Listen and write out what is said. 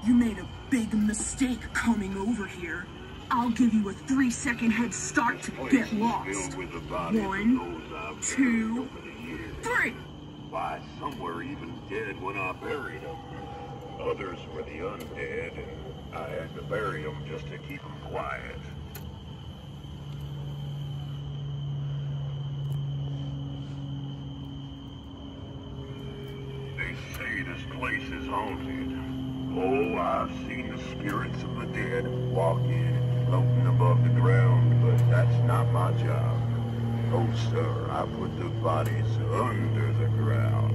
You made a big mistake coming over here. I'll give you a 3-second head start to get lost. 1, 2, 3! Why, some were even dead when I buried them. Others were the undead, and I had to bury them just to keep them quiet. They say this place is haunted. Oh, I've seen the spirits of the dead walk in, floating above the ground, but that's not my job. Oh, sir, I put the bodies under the ground.